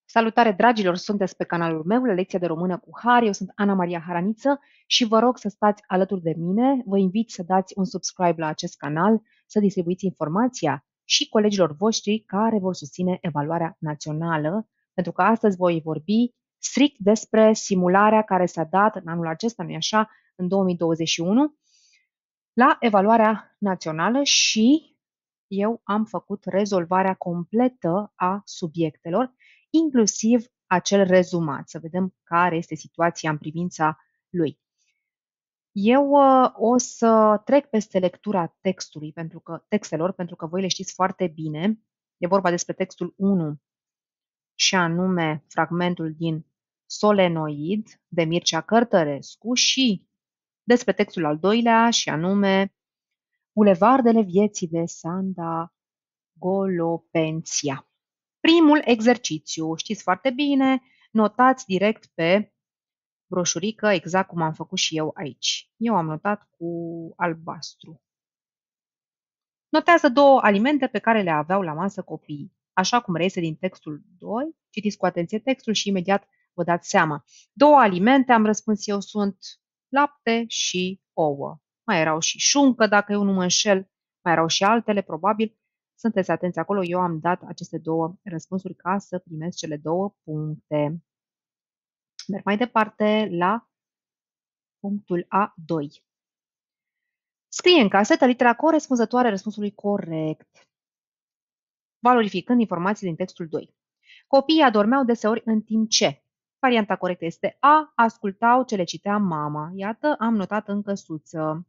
Salutare, dragilor! Sunteți pe canalul meu, la lecția de română cu Har. Eu sunt Ana Maria Haraniță și vă rog să stați alături de mine. Vă invit să dați un subscribe la acest canal, să distribuiți informația și colegilor voștri care vor susține evaluarea națională, pentru că astăzi voi vorbi strict despre simularea care s-a dat în anul acesta, nu-i așa, în 2021, la evaluarea națională și eu am făcut rezolvarea completă a subiectelor, inclusiv acel rezumat, să vedem care este situația în privința lui. Eu o să trec peste lectura textelor, pentru că voi le știți foarte bine. E vorba despre textul 1 și anume fragmentul din Solenoid de Mircea Cărtărescu și despre textul al doilea și anume Bulevardele vieții de Sanda Golopenția. Primul exercițiu, știți foarte bine, notați direct pe broșurică, exact cum am făcut și eu aici. Eu am notat cu albastru. Notează două alimente pe care le aveau la masă copiii. Așa cum reiese din textul 2, citiți cu atenție textul și imediat vă dați seama. Două alimente, am răspuns eu, sunt lapte și ouă. Mai erau și șuncă, dacă eu nu mă înșel, mai erau și altele, probabil. Sunteți atenți acolo, eu am dat aceste două răspunsuri ca să primesc cele două puncte. Merg mai departe la punctul A2. Scrie în casetă litera corespunzătoare răspunsului corect, valorificând informații din textul 2. Copiii adormeau deseori în timp ce. Varianta corectă este A. Ascultau ce le citea mama. Iată, am notat în căsuță.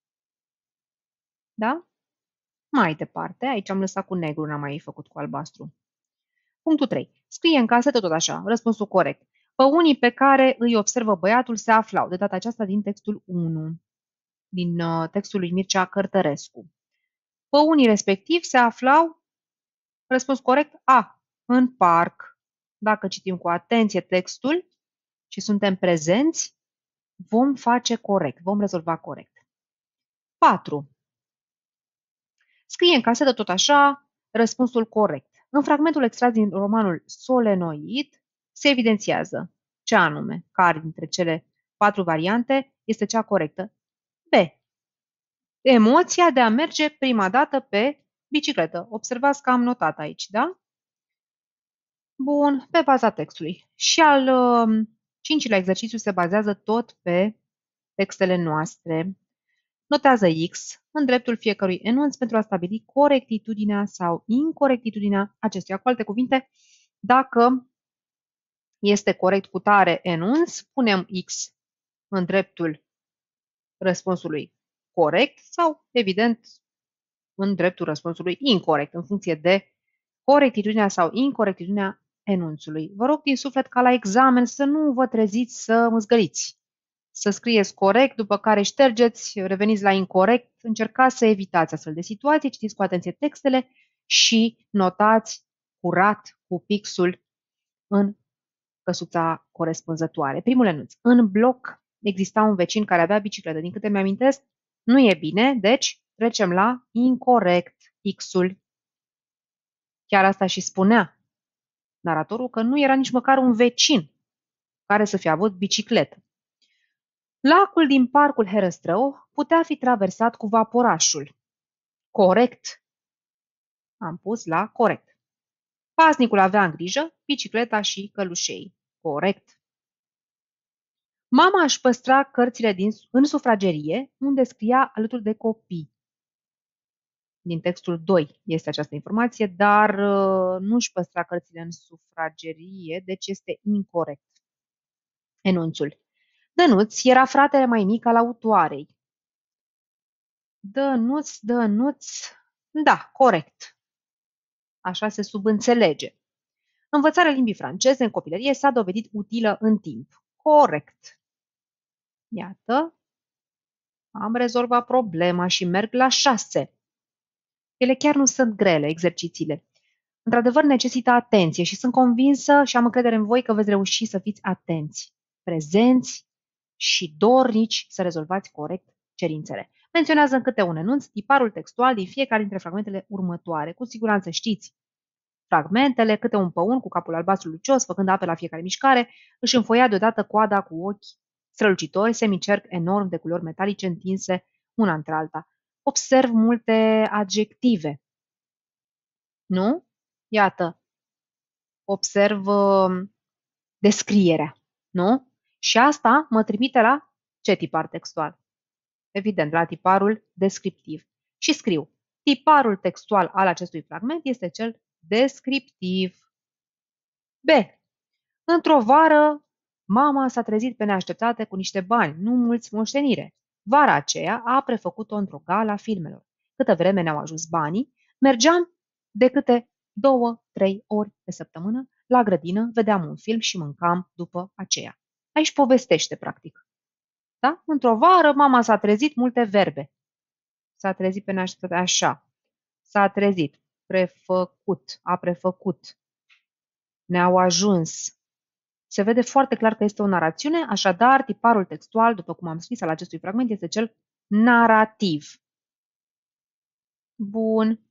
Da? Mai departe, aici am lăsat cu negru, n-am mai făcut cu albastru. Punctul 3. Scrie în casetă tot așa, răspunsul corect. Păunii pe care îi observă băiatul se aflau, de data aceasta din textul 1, din textul lui Mircea Cărtărescu. Păunii respectiv se aflau, răspuns corect, A. În parc. Dacă citim cu atenție textul și suntem prezenți, vom face corect, vom rezolva corect. 4. Scrie în casetă tot așa răspunsul corect. În fragmentul extras din romanul Solenoid se evidențiază ce anume, care dintre cele 4 variante este cea corectă. B. Emoția de a merge prima dată pe bicicletă. Observați că am notat aici, da? Bun, pe baza textului. Și al cincilea exercițiu se bazează tot pe textele noastre. Notează X în dreptul fiecărui enunț pentru a stabili corectitudinea sau incorectitudinea acestuia. Cu alte cuvinte, dacă este corect cu tare enunț, punem X în dreptul răspunsului corect sau, evident, în dreptul răspunsului incorect, în funcție de corectitudinea sau incorectitudinea enunțului. Vă rog din suflet ca la examen să nu vă treziți să mâzgăliți, să scrieți corect, după care ștergeți, reveniți la incorect, încercați să evitați astfel de situații, citiți cu atenție textele și notați curat cu pixul în căsuța corespunzătoare. Primul enunț. În bloc exista un vecin care avea bicicletă. Din câte mi-amintesc, nu e bine, deci trecem la incorect, X-ul. Chiar asta și spunea naratorul, că nu era nici măcar un vecin care să fie avut bicicletă. Lacul din parcul Herăstrău putea fi traversat cu vaporașul. Corect. Am pus la corect. Paznicul avea în grijă bicicleta și călușei. Corect. Mama își păstra cărțile în sufragerie, unde scria alături de copii. Din textul 2 este această informație, dar nu își păstra cărțile în sufragerie, deci este incorect. Enunțul. Dănuț era fratele mai mic al autoarei. Dănuț. Da, corect. Așa se subînțelege. Învățarea limbii franceze în copilărie s-a dovedit utilă în timp. Corect. Iată, am rezolvat problema și merg la 6. Ele chiar nu sunt grele, exercițiile. Într-adevăr, necesită atenție și sunt convinsă și am încredere în voi că veți reuși să fiți atenți, prezenți și dornici să rezolvați corect cerințele. Menționează în câte un enunț tiparul textual din fiecare dintre fragmentele următoare. Cu siguranță știți fragmentele, câte un păun cu capul albastru lucios, făcând apel la fiecare mișcare, își înfoia deodată coada cu ochi strălucitori, semicerc enorm de culori metalice întinse una între alta. Observ multe adjective. Nu? Iată, observ descrierea. Nu? Și asta mă trimite la ce tipar textual? Evident, la tiparul descriptiv. Și scriu, tiparul textual al acestui fragment este cel descriptiv. B. Într-o vară, mama s-a trezit pe neașteptate cu niște bani, nu mulți moștenire. Vara aceea a prefăcut-o într-o gala filmelor. Câtă vreme ne-au ajuns banii, mergeam de câte 2-3 ori pe săptămână la grădină, vedeam un film și mâncam după aceea. Aici povestește, practic. Da? Într-o vară, mama s-a trezit, multe verbe. S-a trezit pe neașteptate, așa. S-a trezit, prefăcut, a prefăcut. Ne-au ajuns. Se vede foarte clar că este o narațiune, așadar, tiparul textual, după cum am scris al acestui fragment, este cel narativ. Bun.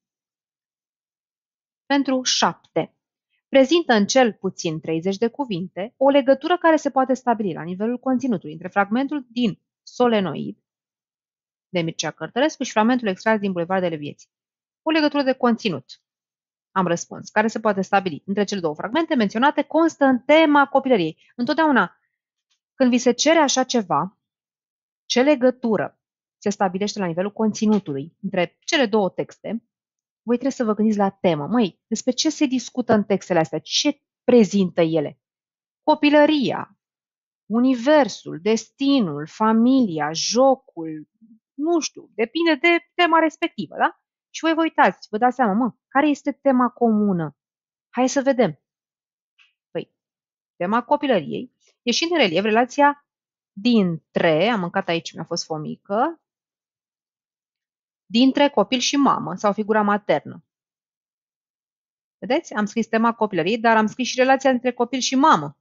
Pentru 7. Prezintă în cel puțin 30 de cuvinte o legătură care se poate stabili la nivelul conținutului între fragmentul din Solenoid de Mircea Cărtărescu și fragmentul extras din Bulevardele Vieții. O legătură de conținut. Am răspuns, care se poate stabili între cele două fragmente menționate, constă în tema copilăriei. Întotdeauna, când vi se cere așa ceva, ce legătură se stabilește la nivelul conținutului între cele două texte, voi trebuie să vă gândiți la temă. Măi, despre ce se discută în textele astea? Ce prezintă ele? Copilăria, universul, destinul, familia, jocul, nu știu, depinde de tema respectivă, da? Și voi vă uitați, vă dați seama, care este tema comună? Hai să vedem. Păi, tema copilăriei, ieșind în relief relația dintre, am mâncat aici, mi-a fost fomică, dintre copil și mamă sau figura maternă. Vedeți? Am scris tema copilăriei, dar am scris și relația între copil și mamă.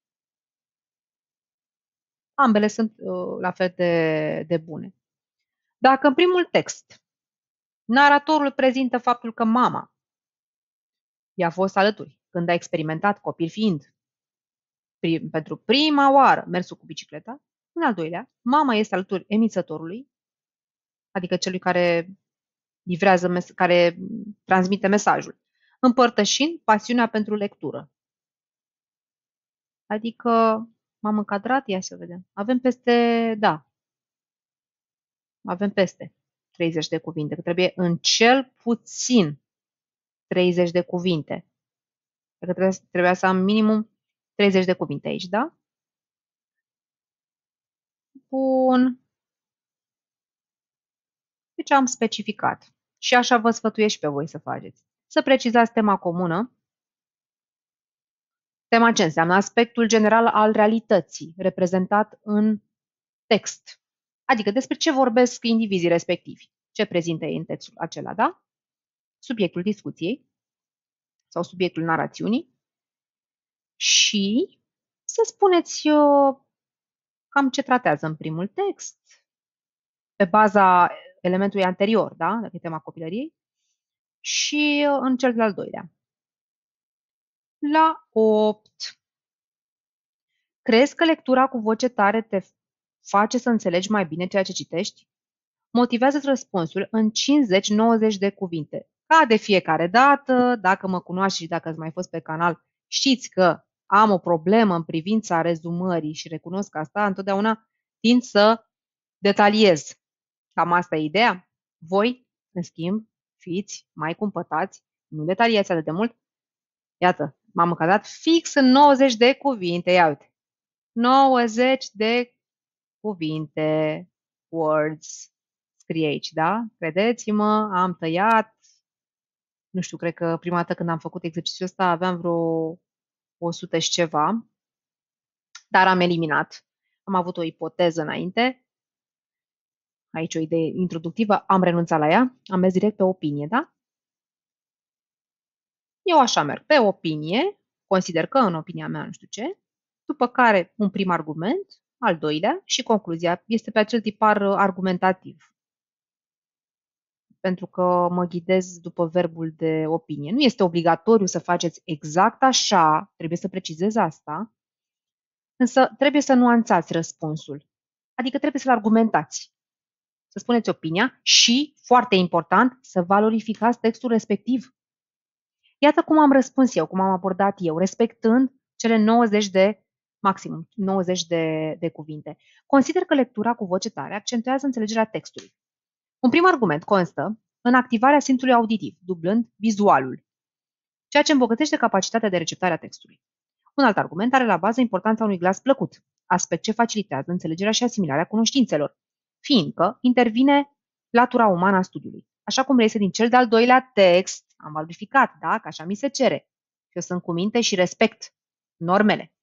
Ambele sunt la fel de bune. Dacă în primul text naratorul prezintă faptul că mama i-a fost alături când a experimentat, copil fiind, pentru prima oară mersul cu bicicleta, în al doilea, mama este alături emițătorului, adică celui care livrează, care transmite mesajul, împărtășind pasiunea pentru lectură. Adică, m-am încadrat, ia să vedem. Avem peste 30 de cuvinte, că trebuie în cel puțin 30 de cuvinte. Că trebuia să am minimum 30 de cuvinte aici, da? Bun. Deci am specificat. Și așa vă sfătuiesc și pe voi să faceți. Să precizați tema comună. Tema ce înseamnă? Aspectul general al realității, reprezentat în text. Adică despre ce vorbesc indivizii respectivi. Ce prezintă ei în textul acela, da? Subiectul discuției sau subiectul narațiunii. Și să spuneți cam ce tratează în primul text, pe baza elementului anterior, da? Dacă e tema copilăriei, și în cel de-al doilea. La 8. Crezi că lectura cu voce tare te face să înțelegi mai bine ceea ce citești? Motivează-ți răspunsul în 50-90 de cuvinte. Ca de fiecare dată, dacă mă cunoaști și dacă ați mai fost pe canal, știți că am o problemă în privința rezumării și recunosc asta, întotdeauna tind să detaliez. Cam asta e ideea. Voi, în schimb, fiți mai cumpătați, nu detaliați atât de mult. Iată, m-am încadrat fix în 90 de cuvinte. Ia uite. 90 de cuvinte, words, scrie aici, da? Credeți-mă, am tăiat, nu știu, cred că prima dată când am făcut exercițiul ăsta aveam vreo 100 și ceva, dar am eliminat. Am avut o ipoteză înainte, aici o idee introductivă, am renunțat la ea, am mers direct pe opinie, da? Eu așa merg, pe opinie, consider că în opinia mea nu știu ce, după care un prim argument, al doilea și concluzia este pe acel tipar argumentativ. pentru că mă ghidez după verbul de opinie. Nu este obligatoriu să faceți exact așa, trebuie să precizez asta, însă trebuie să nuanțați răspunsul. Adică trebuie să-l argumentați, să spuneți opinia și, foarte important, să valorificați textul respectiv. Iată cum am răspuns eu, cum am abordat eu, respectând cele 90 de, maximum 90 de cuvinte. Consider că lectura cu voce tare accentuează înțelegerea textului. Un prim argument constă în activarea simțului auditiv, dublând vizualul, ceea ce îmbogățește capacitatea de receptare a textului. Un alt argument are la bază importanța unui glas plăcut, aspect ce facilitează înțelegerea și asimilarea cunoștințelor, fiindcă intervine latura umană a studiului. Așa cum reiese din cel de-al doilea text, am valorificat, da? Că așa mi se cere. Eu sunt cu minte și respect normele.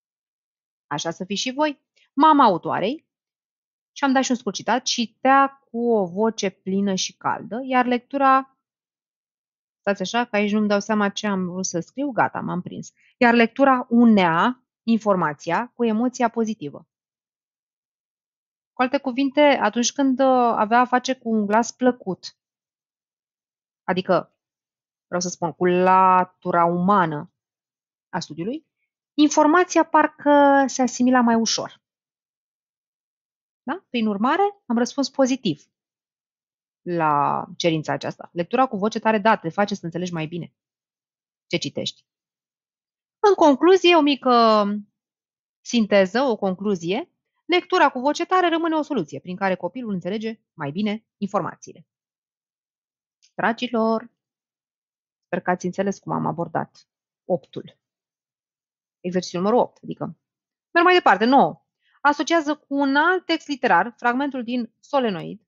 Așa să fiți și voi. Mama autoarei, și am dat și un scurt citat, citea cu o voce plină și caldă, iar lectura, stați așa, că aici nu-mi dau seama ce am vrut să scriu, gata, m-am prins. Iar lectura unea informația cu emoția pozitivă. Cu alte cuvinte, atunci când avea a face cu un glas plăcut, adică, vreau să spun, cu latura umană a studiului, informația parcă se asimila mai ușor. Da? Prin urmare, am răspuns pozitiv la cerința aceasta. Lectura cu voce tare, da, te face să înțelegi mai bine ce citești. În concluzie, o mică sinteză, o concluzie, lectura cu voce tare rămâne o soluție prin care copilul înțelege mai bine informațiile. Dragilor, sper că ați înțeles cum am abordat 8-ul. Exercițiul numărul 8, adică. Merg mai departe, 9. Asociază cu un alt text literar fragmentul din Solenoid,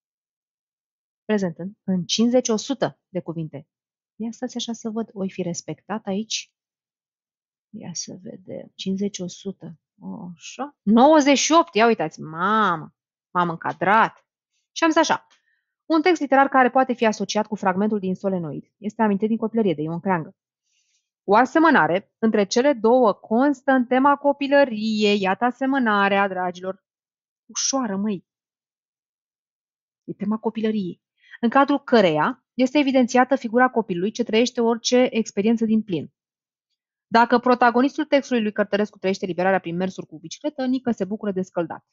prezentând în 50-100 de cuvinte. Ia stați așa să văd, oi fi respectat aici? Ia să vedem, 50-100. Așa. 98, ia uitați, mamă, m-am încadrat. Și am zis așa, un text literar care poate fi asociat cu fragmentul din Solenoid. Este amintit din copilărie de Ion Creangă. O asemănare între cele două constă în tema copilăriei. Iată asemănarea, dragilor. Ușoară, măi. E tema copilăriei, în cadrul căreia este evidențiată figura copilului ce trăiește orice experiență din plin. Dacă protagonistul textului lui Cărtărescu trăiește liberarea prin mersuri cu bicicletă, Nică se bucură de scăldat.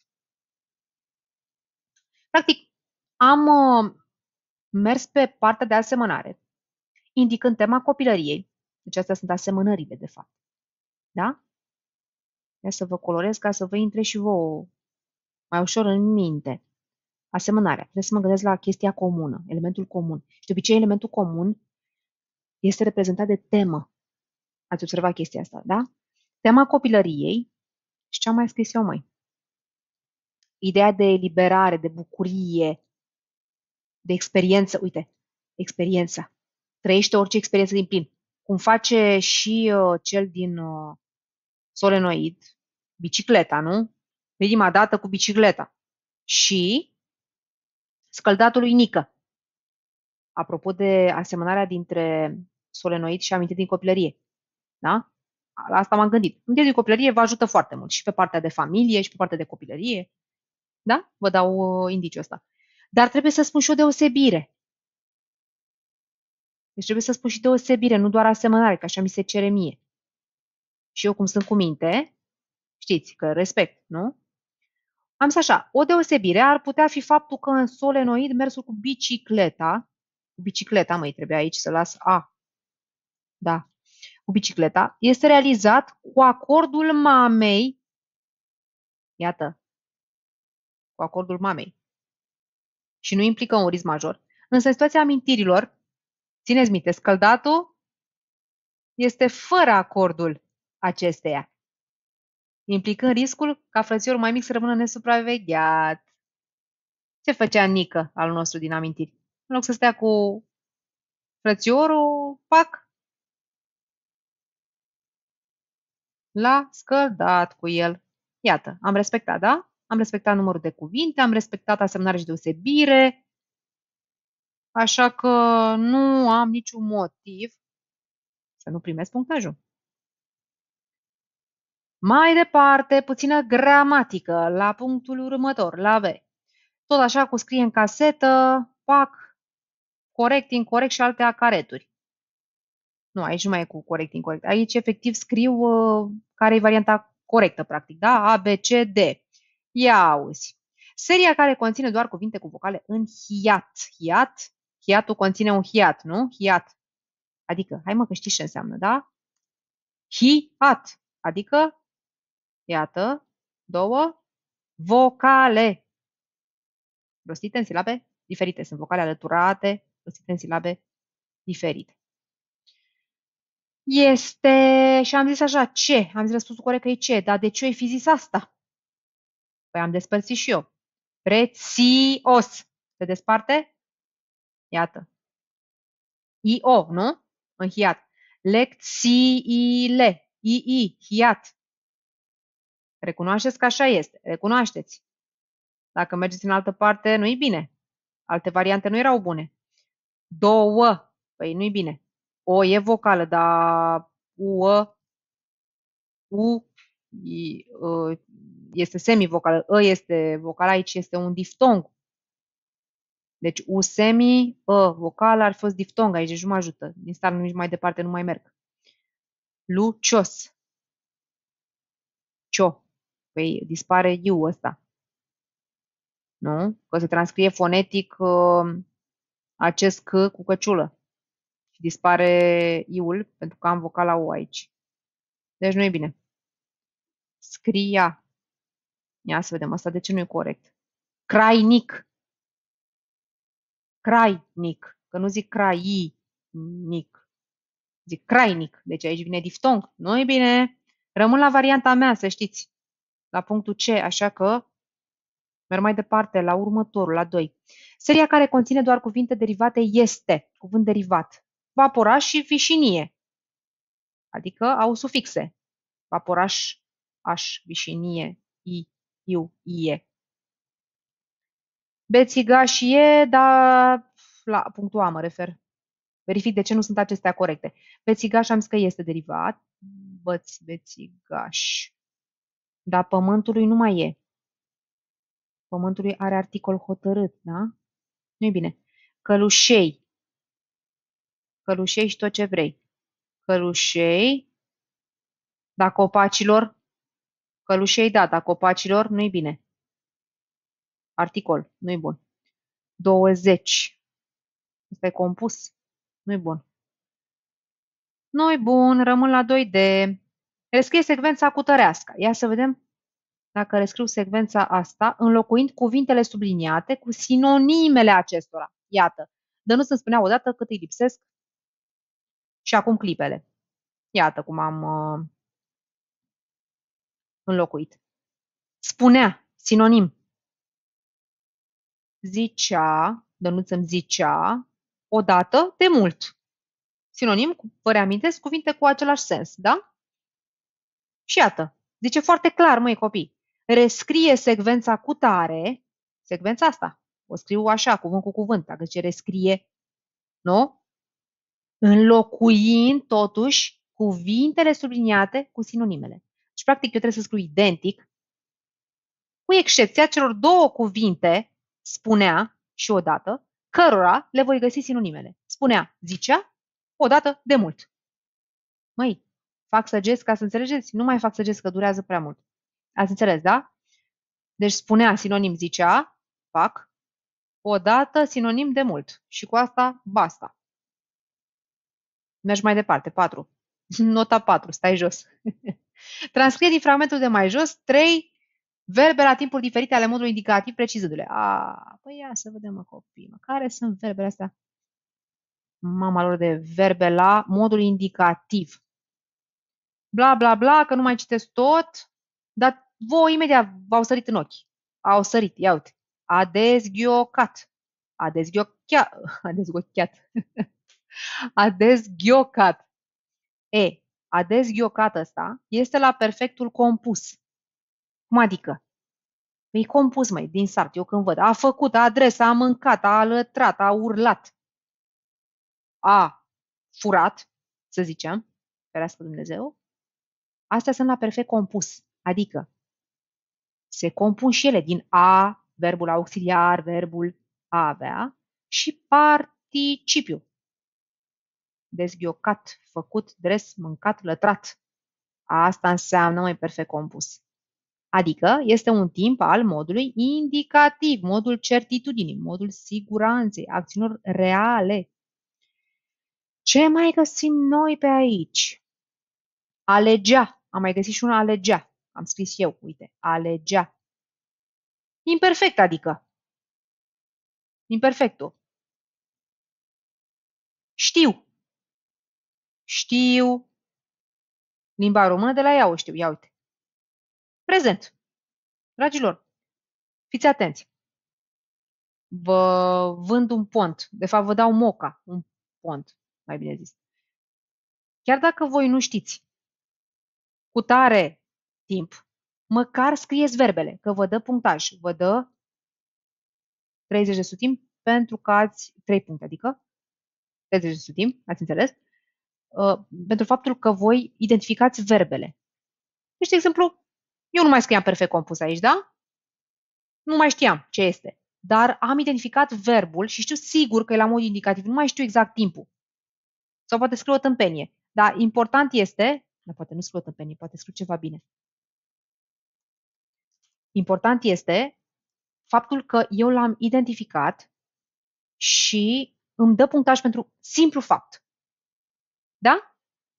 Practic, am mers pe partea de asemănare, indicând tema copilăriei. Deci astea sunt asemănările, de fapt. Da? Ia să vă colorez ca să vă intre și vouă mai ușor în minte. Asemănarea. Trebuie să mă gândesc la chestia comună, elementul comun. Și de obicei elementul comun este reprezentat de temă. Ați observat chestia asta, da? Tema copilăriei și ce am mai scris eu, măi? Ideea de eliberare, de bucurie, de experiență. Uite, experiența. Trăiește orice experiență din plin. Cum face și cel din Solenoid, bicicleta, nu? Prima dată cu bicicleta. Și scăldatul lui Nică. Apropo de asemănarea dintre Solenoid și amintiri din copilărie. Da? La asta m-am gândit. Amintiri din copilărie vă ajută foarte mult și pe partea de familie și pe partea de copilărie. Da? Vă dau indiciul ăsta. Dar trebuie să spun și o deosebire. Deci trebuie să spun și deosebire, nu doar asemănare, că așa mi se cere mie. Și eu cum sunt cu minte, știți că respect, nu? Am zis așa, o deosebire ar putea fi faptul că în solenoid mersul cu bicicleta, măi, trebuie aici să las A, da, cu bicicleta, este realizat cu acordul mamei, iată, cu acordul mamei, și nu implică un risc major. Însă în situația amintirilor, țineți minte, scăldatul este fără acordul acesteia, implicând riscul ca frățiorul mai mic să rămână nesupravegheat. Ce făcea Nică al nostru din amintiri? În loc să stea cu frățiorul, pac, l-a scăldat cu el. Iată, am respectat, da? Am respectat numărul de cuvinte, am respectat asemănare și deosebire, așa că nu am niciun motiv să nu primesc punctajul. Mai departe, puțină gramatică, la punctul următor, la V. Tot așa cu scrie în casetă, pac, corect, incorect și alte acareturi. Nu, aici nu mai e cu corect, incorect. Aici efectiv scriu care e varianta corectă, practic, da? A, B, C, D. Ia auzi. Seria care conține doar cuvinte cu vocale în hiat. Hiat? Hiatul conține un hiat, nu? Hiat. Adică, hai mă că știi ce înseamnă, da? Hiat. Adică, iată, două vocale. Rostite în silabe diferite. Sunt vocale alăturate, rostite în silabe diferite. Este, și am zis așa, ce? Am zis răspunsul corect că e ce, dar de ce ai fi zis asta? Păi am despărțit și eu. Prețios. Se desparte? Iată. I-O, nu? În hiat. Lecțiile. I-I, hiat. Recunoașteți că așa este. Recunoașteți. Dacă mergeți în altă parte, nu-i bine. Alte variante nu erau bune. Două. Păi nu-i bine. O e vocală, dar U este semivocală, este vocală, aici este un diftong. Deci U semi, vocală ar fi fost diftong, aici deci nu mă ajută. Din start nici mai departe nu mai merg. Lucios. Cio. Păi dispare U ăsta. Nu? Că se transcrie fonetic acest C cu căciulă. Și dispare I-ul pentru că am vocala U aici. Deci nu e bine. Scria. Ia să vedem asta de ce nu e corect. Crainic. Crainic. Că nu zic crainic. Zic crainic. Deci aici vine diftong. Nu e bine. Rămân la varianta mea, să știți. La punctul C, așa că merg mai departe la următorul, la 2. Seria care conține doar cuvinte derivate este. Cuvânt derivat. Vaporaș și vișinie. Adică au sufixe. Vaporaș, aș, vișinie, i, iu, ie. Bețigașie, dar la punctul A mă refer. Verific de ce nu sunt acestea corecte. Bețigaș am zis că este derivat. Bețigaș. Dar pământului nu mai e. Pământului are articol hotărât, da? Nu-i bine. Călușei. Călușei și tot ce vrei. Călușei. Da, copacilor. Călușei, da, copacilor, nu-i bine. Articol, nu-i bun. 20. Ăsta e compus. Nu-i bun. Nu-i bun, rămân la 2D. Rescrie secvența cu tărească. Ia să vedem dacă rescriu secvența asta, înlocuind cuvintele subliniate cu sinonimele acestora. Iată. Dănuț îmi spunea odată cât îi lipsesc și acum clipele. Iată cum am înlocuit. Spunea, sinonim. Zicea, Dănuț îmi zicea, odată, de mult. Sinonim, vă reamintesc, cuvinte cu același sens, da? Și iată, zice foarte clar, măi copii, rescrie secvența cu tare, secvența asta, o scriu așa, cuvânt cu cuvânt, dacă zice rescrie, nu? Înlocuind totuși cuvintele subliniate cu sinonimele. Și practic eu trebuie să scriu identic, cu excepția celor două cuvinte, spunea și odată, cărora le voi găsi sinonimele. Spunea, zicea, odată, de mult. Măi, fac săgeți ca să înțelegeți? Nu mai fac săgeți că durează prea mult. Ați înțeles, da? Deci spunea, sinonim zicea, fac, odată, sinonim de mult. Și cu asta, basta. Mergi mai departe, 4. Nota 4, stai jos. Transcrie din fragmentul de mai jos 3 verbe la timpuri diferite ale modului indicativ, precizându-le. Păi ia să vedem, mă, copii, mă. Care sunt verbele astea? Mama lor de verbe la modul indicativ. Bla, bla, bla, că nu mai citesc tot, dar voi imediat v-au sărit în ochi. Au sărit, ia uite. A dezghiocat. A dezghiocat. A dezghiocat. A dezghiocat. A dezghiocat ăsta este la perfectul compus. Cum adică? E compus, măi, din start, eu când văd. A făcut, a adres, a mâncat, a alătrat, a urlat. A furat, să zicem, ferească Dumnezeu. Astea sunt la perfect compus, adică se compun și ele din a, verbul auxiliar, verbul a avea, și participiu. Dezghiocat, făcut, dres, mâncat, lătrat. Asta înseamnă mai perfect compus. Adică este un timp al modului indicativ, modul certitudinii, modul siguranței, acțiunilor reale. Ce mai găsim noi pe aici? Alegea. Am mai găsit și una alegea. Am scris eu, uite, alegea. Imperfect, adică. Imperfectul. Știu. Știu. Limba română de la ea o știu. Ia uite. Prezent. Dragilor, fiți atenți. Vă vând un pont. De fapt, vă dau moca. Un pont, mai bine zis. Chiar dacă voi nu știți cu tare timp, măcar scrieți verbele, că vă dă punctaj. Vă dă 30 de sutim pentru că ați 3 puncte, adică 30 de sutim, ați înțeles? Pentru faptul că voi identificați verbele. Deci, de exemplu, eu nu mai scriam perfect compus aici, da? Nu mai știam ce este. Dar am identificat verbul și știu sigur că e la mod indicativ. Nu mai știu exact timpul. Sau poate scriu o tâmpenie. Dar important este, poate nu scriu o tâmpenie, poate scriu ceva bine. Important este faptul că eu l-am identificat și îmi dă punctaj pentru simplu fapt. Da?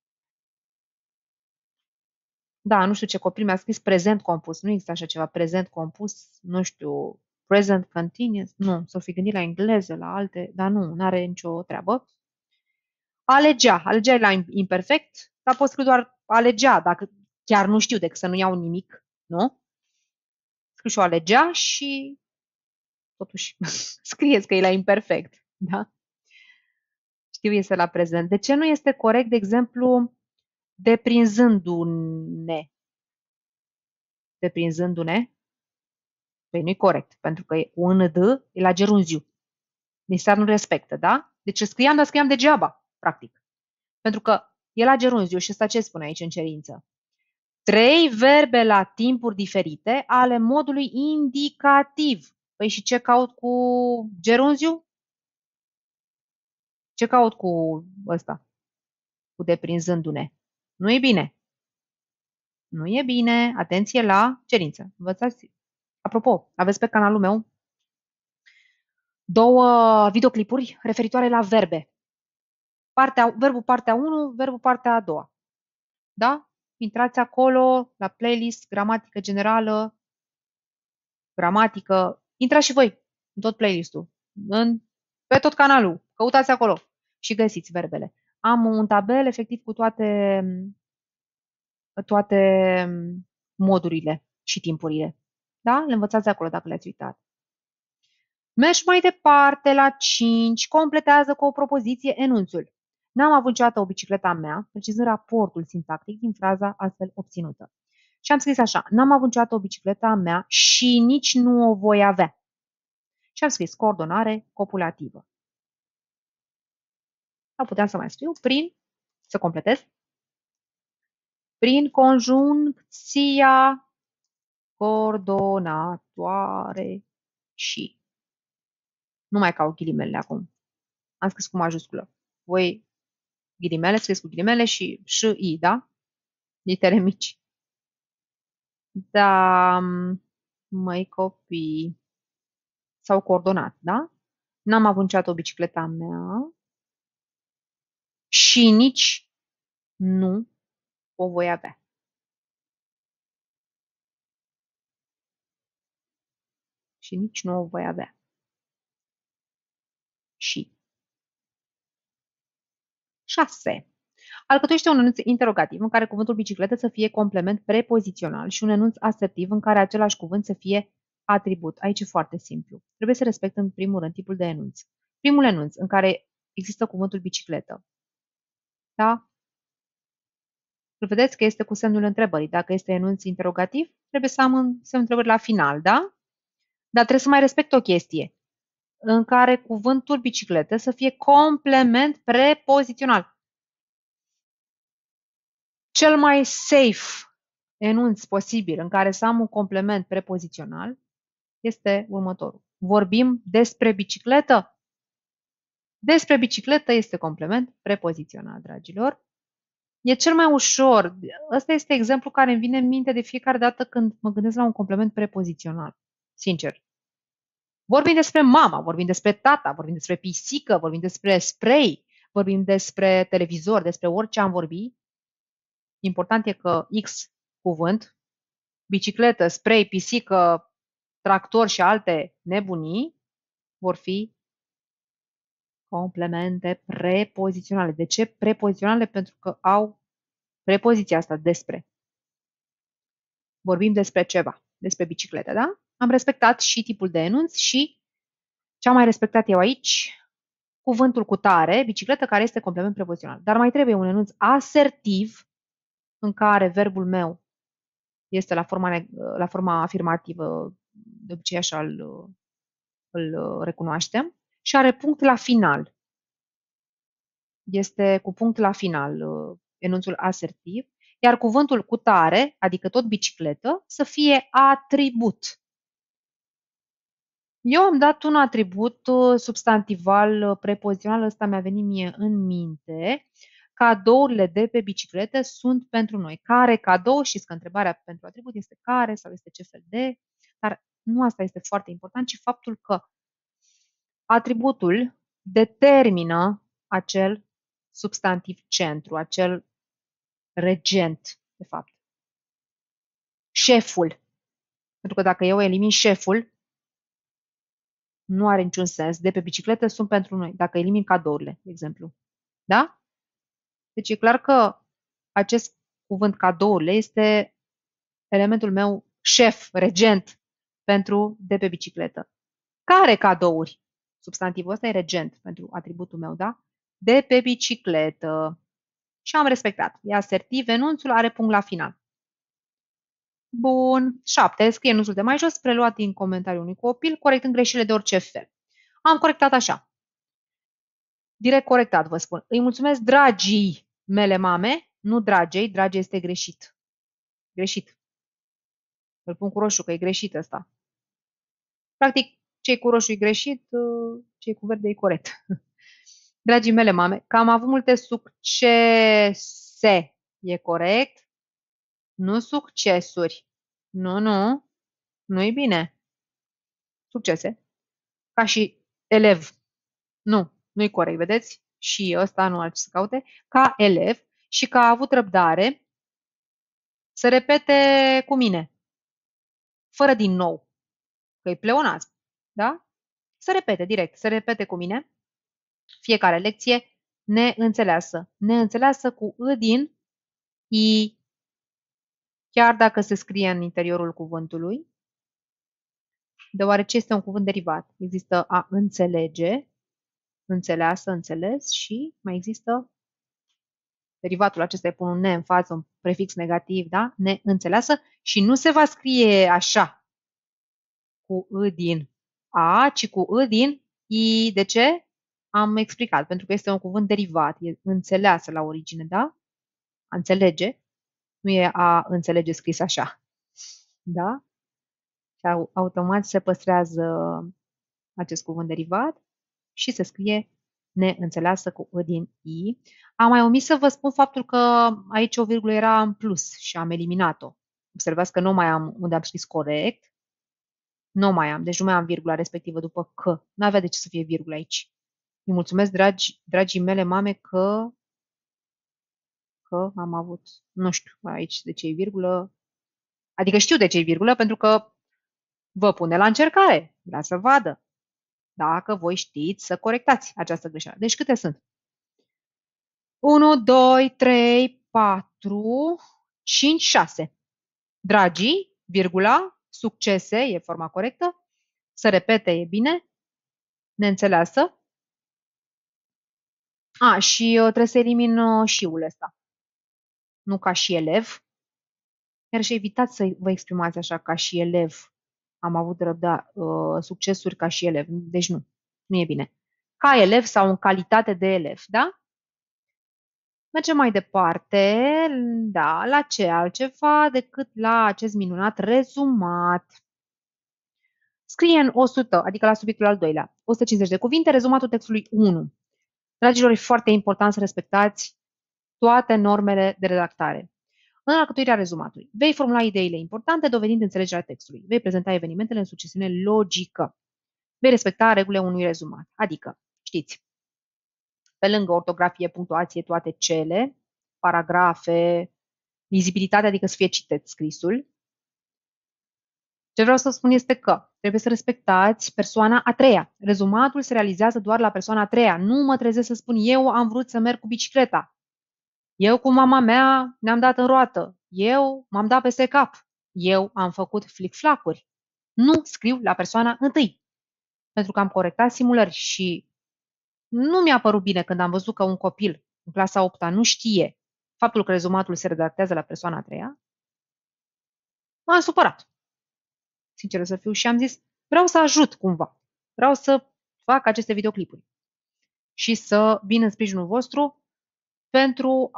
Da, nu știu ce copil mi-a scris prezent compus. Nu există așa ceva, prezent compus, nu știu, present continuous. Nu, s-o fi gândit la engleză, la alte, dar nu are nicio treabă. Alegea e la imperfect, dar pot scriu doar alegea, dacă chiar nu știu decât să nu iau nimic, nu? Scriu și o alegea și totuși scrieți că e la imperfect, da? Știu, este la prezent. De ce nu este corect, de exemplu, deprinzându-ne? Deprinzându-ne? Păi nu-i corect, pentru că e un d e la gerunziu. Nisar nu respectă, da? Deci scriam, dar scriam degeaba, practic. Pentru că e la gerunziu și ăsta ce spune aici în cerință? 3 verbe la timpuri diferite ale modului indicativ. Păi și ce caut cu gerunziu? Ce caut cu ăsta? Cu deprinzându-ne. Nu e bine. Nu e bine. Atenție la cerință. Învățați. Apropo, aveți pe canalul meu 2 videoclipuri referitoare la verbe. Verbul partea 1, verbul partea a doua. Da? Intrați acolo, la playlist, gramatică generală, gramatică. Intrați și voi în tot playlistul, pe tot canalul. Căutați acolo și găsiți verbele. Am un tabel efectiv cu toate modurile și timpurile. Da? Le învățați acolo dacă le-ați uitat. Mergi mai departe la 5, completează cu o propoziție enunțul. N-am avut niciodată o bicicletă a mea, precizând raportul sintactic din fraza astfel obținută. Și am scris așa, n-am avut niciodată o bicicletă a mea și nici nu o voi avea. Și am scris coordonare copulativă. Sau puteam să mai scriu să completez, prin conjuncția coordonatoare și. Nu mai caut ghilimele acum. Am scris cu majusculă. Voi ghilimele, scris cu ghilimele și i, da? Litere mici. Da, măi copii, s-au coordonat, da? N-am avut niciodată o bicicletă a mea și nici nu o voi avea. Și nici nu o voi avea. Și. 6. Alcătuiește un enunț interogativ în care cuvântul bicicletă să fie complement prepozițional și un enunț asertiv în care același cuvânt să fie atribut. Aici e foarte simplu. Trebuie să respectăm în primul rând tipul de enunț. Primul enunț în care există cuvântul bicicletă. Da? Îl vedeți că este cu semnul întrebării. Dacă este enunț interogativ, trebuie să am semnul întrebării la final, da? Dar trebuie să mai respect o chestie în care cuvântul bicicletă să fie complement prepozițional. Cel mai safe enunț posibil în care să am un complement prepozițional este următorul. Vorbim despre bicicletă? Despre bicicletă este complement prepozițional, dragilor. E cel mai ușor. Ăsta este exemplu care îmi vine în minte de fiecare dată când mă gândesc la un complement prepozițional. Sincer. Vorbim despre mama, vorbim despre tata, vorbim despre pisică, vorbim despre spray, vorbim despre televizor, despre orice am vorbit. Important e că X cuvânt, bicicletă, spray, pisică, tractor și alte nebunii vor fi complemente prepoziționale. De ce prepoziționale? Pentru că au prepoziția asta despre. Vorbim despre ceva, despre bicicletă, da? Am respectat și tipul de enunț și ce am mai respectat eu aici? Cuvântul cu tare, bicicletă, care este complement prepozițional. Dar mai trebuie un enunț asertiv în care verbul meu este la forma afirmativă, de obicei așa îl recunoaștem, și are punct la final. Este cu punct la final enunțul asertiv, iar cuvântul cu tare, adică tot bicicletă, să fie atribut. Eu am dat un atribut substantival prepozițional, ăsta mi-a venit mie în minte. Cadourile de pe biciclete sunt pentru noi. Care cadou? Știți că întrebarea pentru atribut este care sau este ce fel de, dar nu asta este foarte important, ci faptul că atributul determină acel substantiv centru, acel regent, de fapt. Șeful. Pentru că dacă eu elimin șeful, nu are niciun sens. De pe bicicletă sunt pentru noi, dacă elimin cadourile, de exemplu. Da? Deci e clar că acest cuvânt cadourile este elementul meu șef, regent pentru de pe bicicletă. Care cadouri? Substantivul ăsta e regent pentru atributul meu, da? De pe bicicletă. Și am respectat. E asertiv, enunțul are punct la final. Bun. 7. Scrie enunțul de mai jos, preluat din comentariul unui copil, corectând greșelile de orice fel. Am corectat așa. Direct corectat, vă spun. Îi mulțumesc dragii mele mame, nu dragei, drage este greșit. Greșit. Îl pun cu roșu, că e greșit ăsta. Practic, cei cu roșu e greșit, cei cu verde e corect. Dragii mele mame, că am avut multe succese. E corect? Nu succesuri. Nu, nu. Nu-i bine. Succese. Ca și elev. Nu, nu-i corect, vedeți? Și ăsta nu are ce să caute. Ca elev și că a avut răbdare să repete cu mine. Fără din nou. Că e pleonasm. Da? Să repete direct. Să repete cu mine. Fiecare lecție neînțeleasă. Neînțeleasă cu î din i. Chiar dacă se scrie în interiorul cuvântului. Deoarece este un cuvânt derivat. Există a înțelege, înțeleasă, înțeles și mai există derivatul acesta, îi pun un ne în față, un prefix negativ, da? Neînțeleasă și nu se va scrie așa cu î din a, ci cu î din i. De ce? Am explicat, pentru că este un cuvânt derivat, e înțeleasă la origine, da? A înțelege, nu e a înțelege scris așa, da? Și automat se păstrează acest cuvânt derivat și se scrie neînțeleasă cu î din i. Am mai omis să vă spun faptul că aici o virgulă era în plus și am eliminat-o. Observați că nu mai am unde am scris corect. Nu mai am, deci nu mai am virgula respectivă după că. Nu avea de ce să fie virgulă aici. Îi mulțumesc, dragii mele mame, că am avut, nu știu, aici de ce e virgulă. Adică știu de ce e virgulă, pentru că vă pune la încercare. Vrea să vadă dacă voi știți să corectați această greșeală. Deci câte sunt? 1, 2, 3, 4, 5, 6. Dragii, virgula, succese, e forma corectă. Să repete, e bine. Neînțeleasă. Și trebuie să elimin și-ul ăsta. Nu ca și elev. Iar și evitați să vă exprimați așa ca și elev. Am avut succesuri ca și elev. Deci nu. Nu e bine. Ca elev sau în calitate de elev, da? Mergem mai departe, da, la ce altceva decât la acest minunat rezumat. Scrie în 100, adică la subiectul al doilea, 150 de cuvinte, rezumatul textului 1. Dragilor, e foarte important să respectați toate normele de redactare. În alcătuirea rezumatului, vei formula ideile importante dovedind înțelegerea textului. Vei prezenta evenimentele în succesiune logică. Vei respecta regulile unui rezumat. Adică, știți, pe lângă ortografie, punctuație, toate cele, paragrafe, lizibilitate, adică să fie citit scrisul. Ce vreau să spun este că trebuie să respectați persoana a treia. Rezumatul se realizează doar la persoana a treia. Nu mă trezesc să spun eu am vrut să merg cu bicicleta. Eu cu mama mea ne-am dat în roată. Eu m-am dat peste cap. Eu am făcut flic-flacuri. Nu scriu la persoana întâi. Pentru că am corectat simulări și nu mi-a părut bine când am văzut că un copil în clasa 8-a nu știe faptul că rezumatul se redactează la persoana a treia. M-am supărat, sincer să fiu, și am zis, vreau să ajut cumva. Vreau să fac aceste videoclipuri și să vin în sprijinul vostru pentru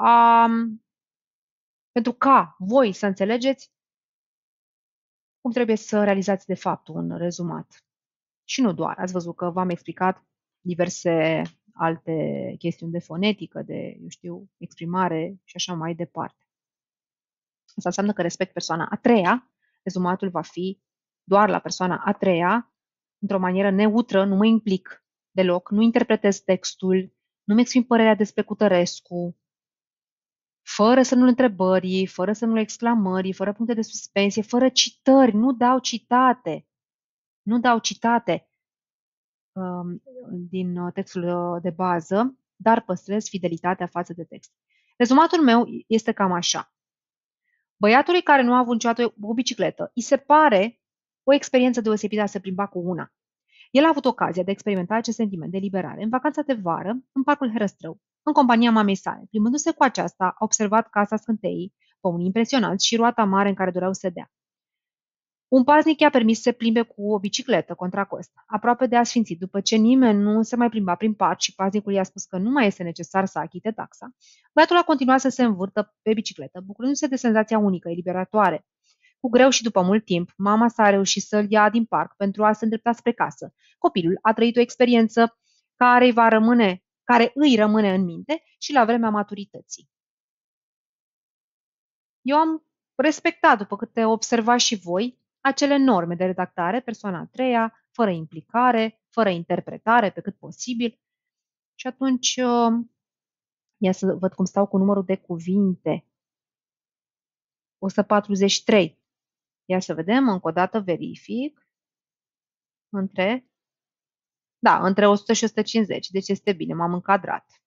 ca voi să înțelegeți cum trebuie să realizați de fapt un rezumat. Și nu doar, ați văzut că v-am explicat diverse alte chestiuni de fonetică, de, eu știu, exprimare și așa mai departe. Asta înseamnă că respect persoana a treia, rezumatul va fi doar la persoana a treia, într-o manieră neutră, nu mă implic deloc, nu interpretez textul, nu-mi exprim părerea despre Cutărescu, fără semnul întrebării, fără semnul exclamării, fără puncte de suspensie, fără citări, nu dau citate. Nu dau citate din textul de bază, dar păstrez fidelitatea față de text. Rezumatul meu este cam așa. Băiatului care nu a avut niciodată o bicicletă, îi se pare o experiență deosebită a se plimba cu una. El a avut ocazia de a experimenta acest sentiment de liberare în vacanța de vară, în parcul Herăstrău, în compania mamei sale. Plimbându-se cu aceasta, a observat casa scânteii, păunii impresionanți și roata mare în care doreau să dea. Un paznic i-a permis să se plimbe cu o bicicletă contra cost, aproape de asfințit, după ce nimeni nu se mai plimba prin parc și paznicul i-a spus că nu mai este necesar să achite taxa. Băiatul a continuat să se învârtă pe bicicletă, bucurându-se de senzația unică, eliberatoare. Cu greu și după mult timp, mama s-a reușit să-l ia din parc pentru a se îndrepta spre casă. Copilul a trăit o experiență care îi rămâne în minte și la vremea maturității. Eu am respectat, după câte observați și voi, acele norme de redactare, persoana a treia, fără implicare, fără interpretare, pe cât posibil. Și atunci, ia să văd cum stau cu numărul de cuvinte. 143. Ia să vedem, încă o dată verific. Între 100 și 150, deci este bine, m-am încadrat.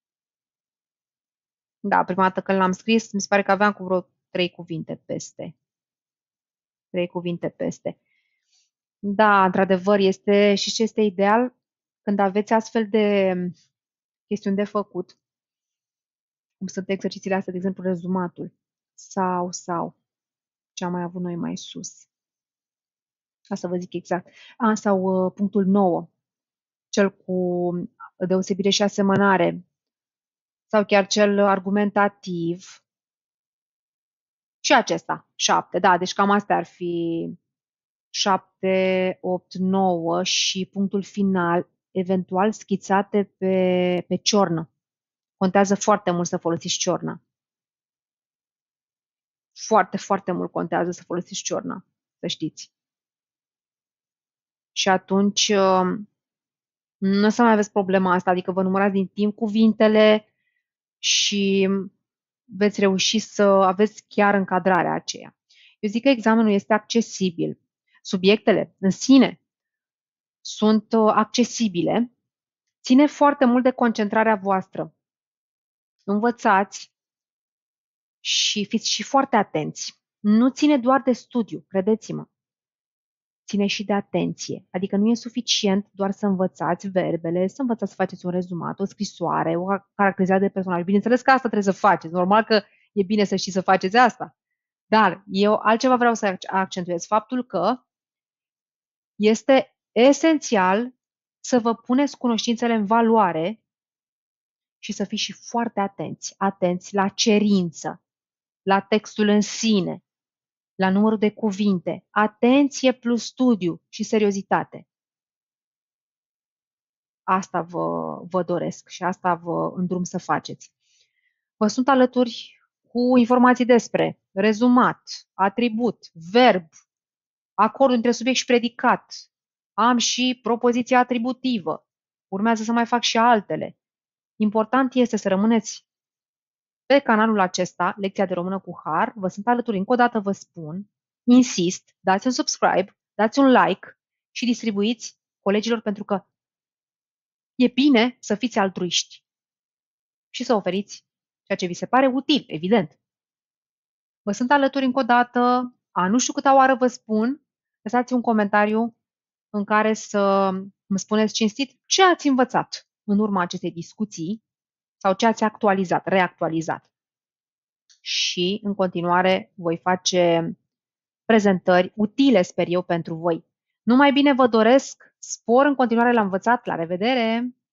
Da, prima dată când l-am scris, mi se pare că aveam cu vreo 3 cuvinte peste. 3 cuvinte peste. Da, într-adevăr, este și ce este ideal când aveți astfel de chestiuni de făcut, cum sunt exercițiile astea, de exemplu, rezumatul sau ce am mai avut noi mai sus. Asta vă zic exact. Sau punctul 9, cel cu deosebire și asemănare, sau chiar cel argumentativ. Și acesta, 7, da, deci cam astea ar fi 7, 8, 9 și punctul final, eventual schițate pe ciornă. Contează foarte mult să folosiți ciorna. Foarte, foarte mult contează să folosiți ciorna, să știți. Și atunci nu o să mai aveți problema asta, adică vă numărați din timp cuvintele și veți reuși să aveți chiar încadrarea aceea. Eu zic că examenul este accesibil. Subiectele în sine sunt accesibile. Ține foarte mult de concentrarea voastră. Învățați și fiți și foarte atenți. Nu ține doar de studiu, credeți-mă. Ține și de atenție. Adică nu e suficient doar să învățați verbele, să învățați să faceți un rezumat, o scrisoare, o caracterizare de personaj. Bineînțeles că asta trebuie să faceți. Normal că e bine să știți să faceți asta. Dar eu altceva vreau să accentuez. Faptul că este esențial să vă puneți cunoștințele în valoare și să fiți și foarte atenți. Atenți la cerință, la textul în sine, la numărul de cuvinte, atenție plus studiu și seriozitate. asta vă doresc și asta vă îndrum să faceți. Vă sunt alături cu informații despre rezumat, atribut, verb, acordul între subiect și predicat. Am și propoziția atributivă. Urmează să mai fac și altele. Important este să rămâneți pe canalul acesta, Lecția de Română cu Har. Vă sunt alături, încă o dată vă spun, insist, dați un subscribe, dați un like și distribuiți colegilor, pentru că e bine să fiți altruiști și să oferiți ceea ce vi se pare util, evident. Vă sunt alături încă o dată, nu știu câta oară vă spun, lăsați un comentariu în care să îmi spuneți cinstit ce ați învățat în urma acestei discuții sau ce ați actualizat, reactualizat. Și în continuare voi face prezentări utile, sper eu, pentru voi. Numai bine vă doresc, spor în continuare la învățat, la revedere!